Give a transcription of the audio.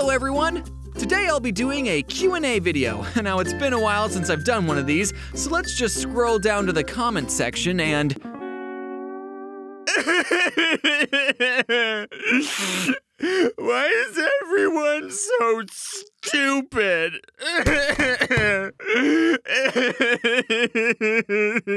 Hello everyone! Today I'll be doing a Q&A video. Now it's been a while since I've done one of these, so let's just scroll down to the comment section and... Why is everyone so stupid?